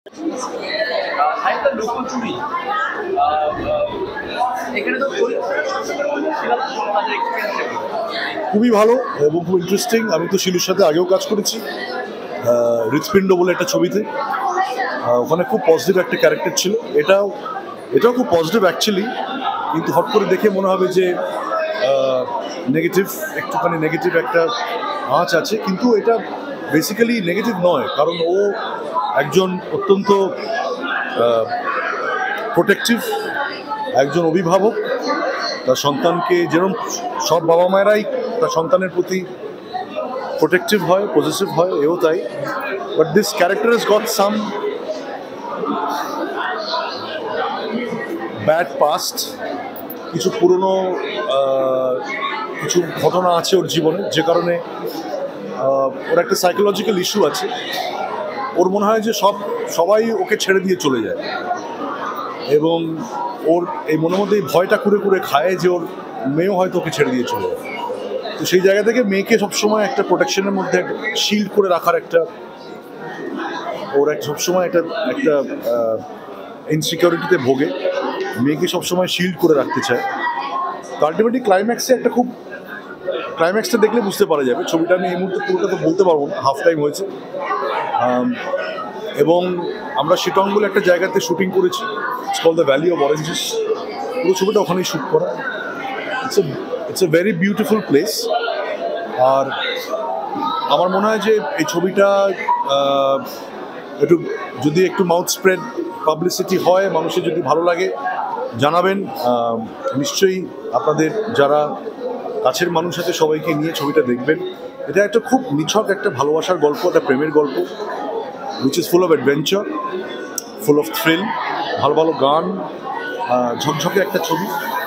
সাহিত্যের লুকোচুরি এখানে তো খুবই ভালো এবং খুব ইন্টারেস্টিং। আমি তো শিলুর সাথে আগেও কাজ করেছি হৃৎপিণ্ড বলে একটা ছবিতে। ওখানে খুব পজিটিভ একটা ক্যারেক্টার ছিল। এটাও খুব পজিটিভ অ্যাকচুয়ালি, কিন্তু হট করে দেখে মনে হবে যে নেগেটিভ, একটুখানি নেগেটিভ একটা আঁচ আছে, কিন্তু এটা বেসিক্যালি নেগেটিভ নয়, কারণ ও একজন অত্যন্ত প্রোটেক্টিভ একজন অভিভাবক। তার সন্তানকে যেরকম সব বাবা মায়েরাই তার সন্তানের প্রতি প্রোটেক্টিভ হয়, পজিটিভ হয়, এও তাই। But this character has got some bad past, কিছু পুরনো কিছু ঘটনা আছে ওর জীবনে, যে কারণে ওর একটা সাইকোলজিক্যাল ইস্যু আছে। ওর মনে হয় যে সবাই ওকে ছেড়ে দিয়ে চলে যায়, এবং ওর এই মনের মধ্যে এই ভয়টা কুড়ে কুড়ে খায় যে ওর মেয়েও হয়তো ওকে ছেড়ে দিয়ে চলে যায়। তো সেই জায়গা থেকে মেয়েকে সবসময় একটা প্রোটেকশনের মধ্যে শিল্ড করে রাখার ওর সবসময় একটা ইনসিকিউরিটিতে ভোগে, মেয়েকে সবসময় শিল্ড করে রাখতে চায়। তো আলটিমেটলি ক্লাইম্যাক্সটা দেখলে বুঝতে পারা যাবে। ছবিটা আমি এই মুহূর্তে পুরোটা তো বলতে পারবো না, হাফ টাইম হয়েছে। এবং আমরা শিটং বলে একটা জায়গাতে শুটিং করেছি, it's call the valley of oranges. পুরো ছবিটা ওখানেই শ্যুট করা। It's a very beautiful place. আর আমার মনে হয় যে এই ছবিটা যদি একটু মাউথ স্প্রেড পাবলিসিটি হয়, মানুষের যদি ভালো লাগে জানাবেন। নিশ্চয়ই আপনাদের যারা কাছের মানুষ আছে সবাইকে নিয়ে ছবিটা দেখবেন। এটা একটা খুব নিছক একটা ভালোবাসার গল্প, একটা প্রেমের গল্প, which is full of adventure, full of thrill, ভালো ভালো গান, ঝকঝকে একটা ছবি।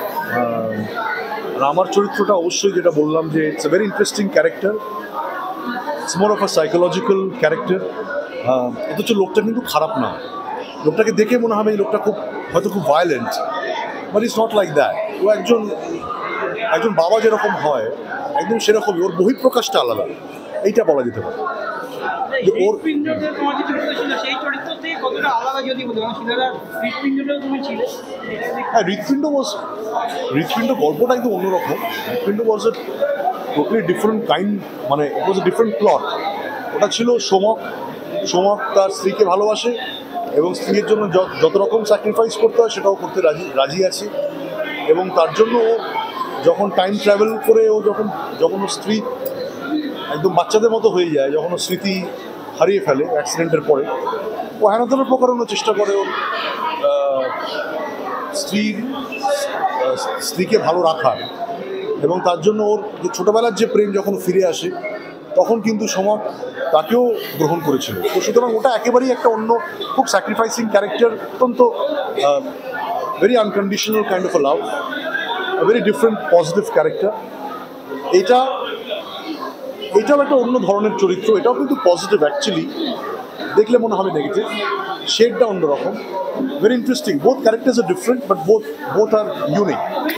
আর আমার চরিত্রটা অবশ্যই যেটা বললাম যে it's a very interesting character, it's more of a psychological character. অথচ লোকটা কিন্তু খারাপ না, লোকটাকে দেখে মনে হবে এই লোকটা হয়তো খুব violent, but it's not like that. ও একজন বাবা যেরকম হয় একদম সেরকমই, ওর বহিঃপ্রকাশটা আলাদা, এইটা বলা যেতে পারে। হ্যাঁ, হৃৎপিণ্ড গল্পটা একদম অন্যরকম। হৃৎপিণ্ড was a totally different kind, মানে it was a different plot. ওটা ছিল সোমক তার স্ত্রীকে ভালোবাসে এবং স্ত্রীর জন্য যত রকম স্যাক্রিফাইস করতে হয় সেটাও করতে রাজি আছে। এবং তার জন্য ও যখন টাইম ট্রাভেল করে যখন ওর স্ত্রী একদম বাচ্চাদের মতো হয়ে যায়, যখন ওর স্মৃতি হারিয়ে ফেলে অ্যাক্সিডেন্টের পরে, ও হেনতনের প্রকারানোর চেষ্টা করে ওর স্ত্রীকে ভালো রাখার। এবং তার জন্য ওর যে ছোটোবেলার যে প্রেম যখন ফিরে আসে তখন কিন্তু সমক তাকেও গ্রহণ করেছিল। তো সুতরাং ওটা একেবারেই একটা অন্য খুব স্যাক্রিফাইসিং ক্যারেক্টার, অত্যন্ত very unconditional kind of a love, a very different positive character. এটাও একটা অন্য ধরনের চরিত্র, এটাও কিন্তু পজিটিভ অ্যাকচুয়ালি, দেখলে মনে হবে নেগেটিভ, শেডটা অন্যরকম। Very interesting, both characters are different, but both are unique.